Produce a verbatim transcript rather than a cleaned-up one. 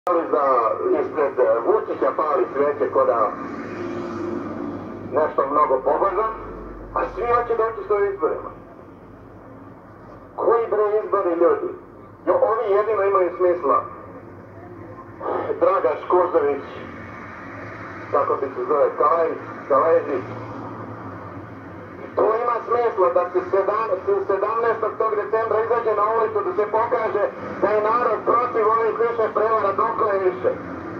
za ispred Vučića pali sveće ko da nešto mnogo pobožan, a svi hoće doći s ovim izborima. Koji bre izbori, ljudi? Jo, ovi jedino imaju smisla. Draga Škuzović, kako bi se zove, Kalajić, Kalajić. To ima smisla da se sedamnaestog decembra izađe na ulicu da se pokaže da je narod protiv ovih više prevara, dokle više.